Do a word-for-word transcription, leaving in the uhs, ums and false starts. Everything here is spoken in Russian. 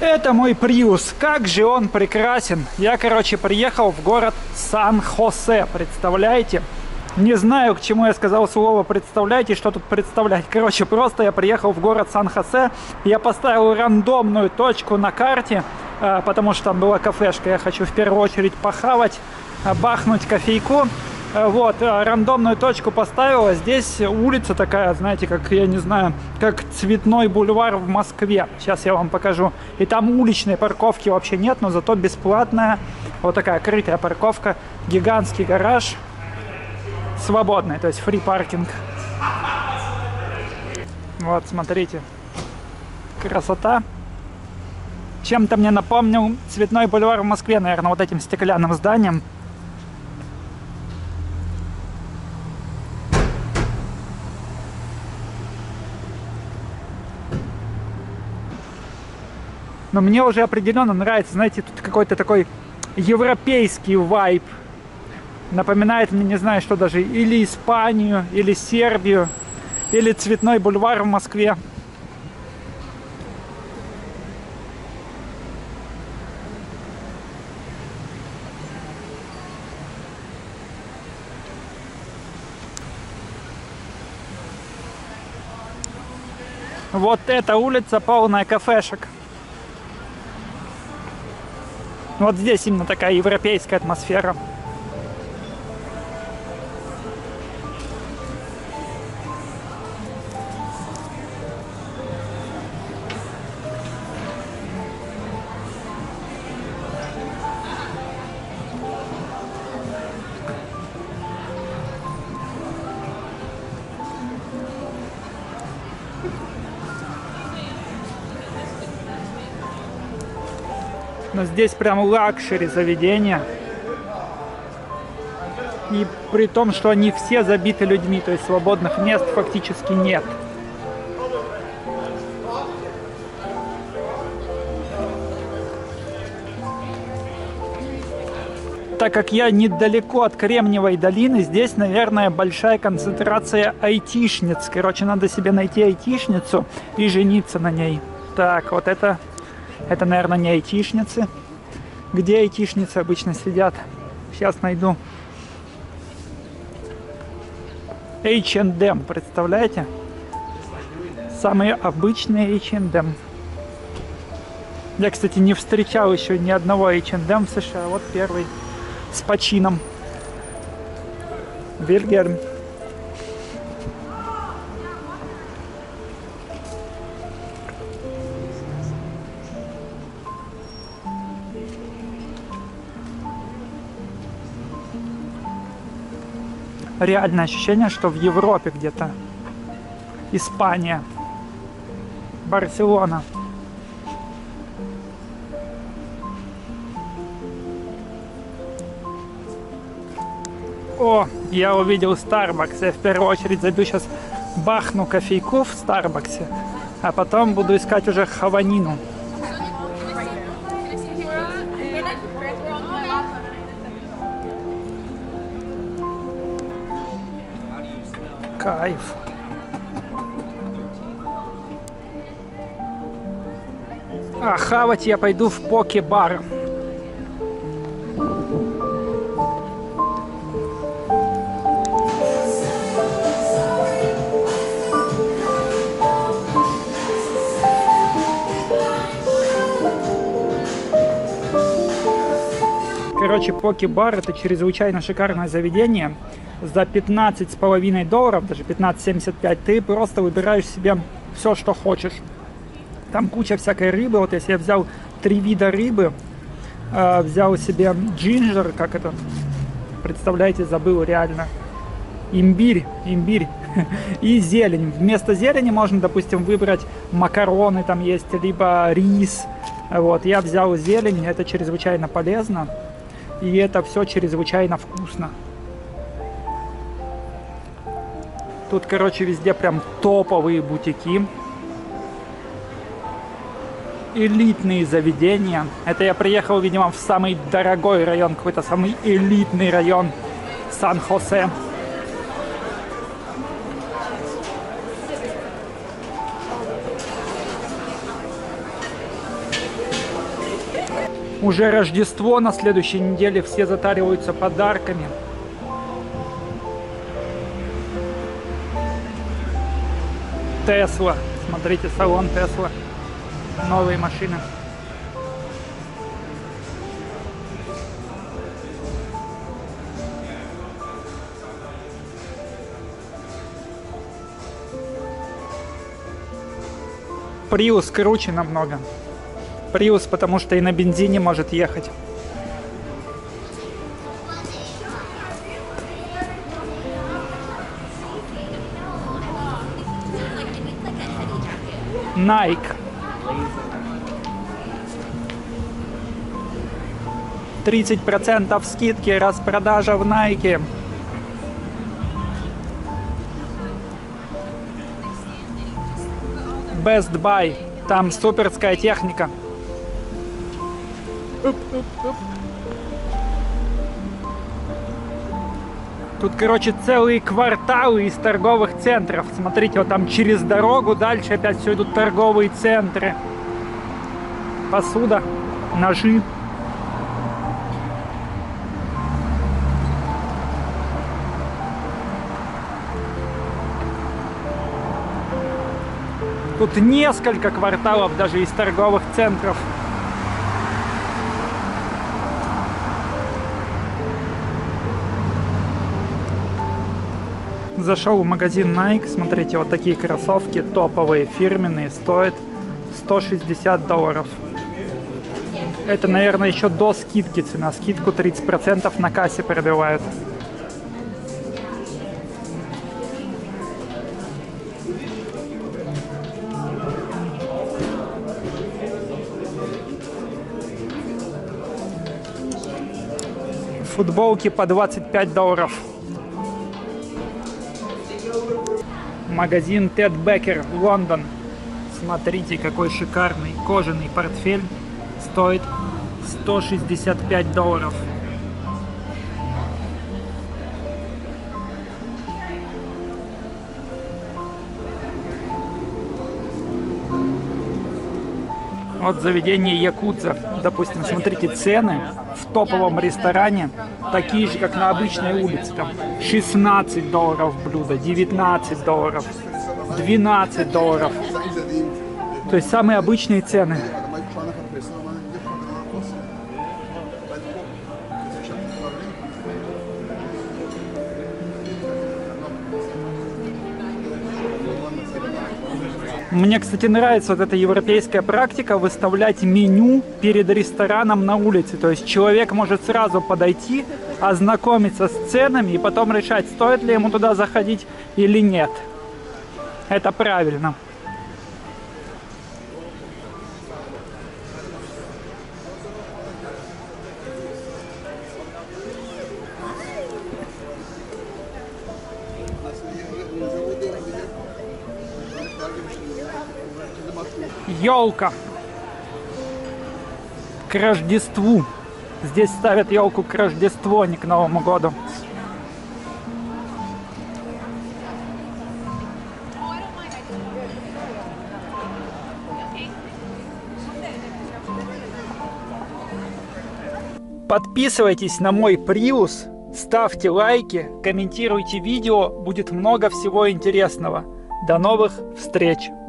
Это мой Prius. Как же он прекрасен. Я, короче, приехал в город Сан-Хосе. Представляете? Не знаю, к чему я сказал слово «представляете», что тут представлять. Короче, просто я приехал в город Сан-Хосе. Я поставил рандомную точку на карте, потому что там была кафешка. Я хочу в первую очередь похавать, бахнуть кофейку. Вот, рандомную точку поставила. Здесь улица такая, знаете, как, я не знаю, как Цветной бульвар в Москве. Сейчас я вам покажу. И там уличной парковки вообще нет, но зато бесплатная. Вот такая крытая парковка. Гигантский гараж. Свободный, то есть фри паркинг. Вот, смотрите. Красота. Чем-то мне напомнил Цветной бульвар в Москве, наверное, вот этим стеклянным зданием. Но мне уже определенно нравится, знаете, тут какой-то такой европейский вайб. Напоминает мне, не знаю, что даже, или Испанию, или Сербию, или Цветной бульвар в Москве. Вот эта улица полная кафешек. Вот здесь именно такая европейская атмосфера. Но здесь прям лакшери заведения. И при том, что они все забиты людьми, то есть свободных мест фактически нет. Так как я недалеко от Кремниевой долины, здесь, наверное, большая концентрация айтишниц. Короче, надо себе найти айтишницу и жениться на ней. Так, вот это... Это, наверное, не айтишницы. Где айтишницы обычно сидят? Сейчас найду. эйч энд эм, представляете? Самые обычные эйч энд эм. Я, кстати, не встречал еще ни одного эйч энд эм в США. Вот первый с почином. Вильгельм. Реальное ощущение, что в Европе где-то. Испания. Барселона. О, я увидел Starbucks. Я в первую очередь зайду сейчас, бахну кофейку в Старбаксе, а потом буду искать уже хаванину. Кайф. А хавать я пойду в поке-бар. Короче, поке-бар — это чрезвычайно шикарное заведение. За пятнадцать с половиной долларов, даже пятнадцать семьдесят пять, ты просто выбираешь себе все, что хочешь. Там куча всякой рыбы. Вот если я взял три вида рыбы, э, взял себе джинджер, как это, представляете, забыл реально. Имбирь, имбирь и зелень. Вместо зелени можно, допустим, выбрать макароны, там есть, либо рис. Вот, я взял зелень, это чрезвычайно полезно. И это все чрезвычайно вкусно. Тут, короче, везде прям топовые бутики. Элитные заведения. Это я приехал, видимо, в самый дорогой район, какой-то самый элитный район Сан-Хосе. Уже Рождество, на следующей неделе все затариваются подарками. Тесла. Смотрите, салон Тесла. Новые машины. Приус круче намного. Приус, потому что и на бензине может ехать. Nike. тридцать процентов скидки, распродажа в Nike. Best Buy. Там суперская техника. Оп, оп, оп. Тут, короче, целые кварталы из торговых центров. Смотрите, вот там через дорогу дальше опять все идут торговые центры. Посуда, ножи. Тут несколько кварталов даже из торговых центров. Зашел в магазин Nike, смотрите, вот такие кроссовки топовые, фирменные, стоят сто шестьдесят долларов. Это, наверное, еще до скидки цена, скидку тридцать процентов на кассе пробивают. Футболки по двадцать пять долларов. Магазин Тед Бекер, Лондон. Смотрите, какой шикарный кожаный портфель. Стоит сто шестьдесят пять долларов. Вот заведение Якудза. Допустим, смотрите, цены в топовом ресторане такие же, как на обычной улице. Там шестнадцать долларов блюдо, девятнадцать долларов, двенадцать долларов. То есть самые обычные цены. Мне, кстати, нравится вот эта европейская практика выставлять меню перед рестораном на улице. То есть человек может сразу подойти, ознакомиться с ценами и потом решать, стоит ли ему туда заходить или нет. Это правильно. Елка к Рождеству. Здесь ставят елку к Рождеству, а не к Новому году. Подписывайтесь на мой Prius, ставьте лайки, комментируйте видео, будет много всего интересного. До новых встреч!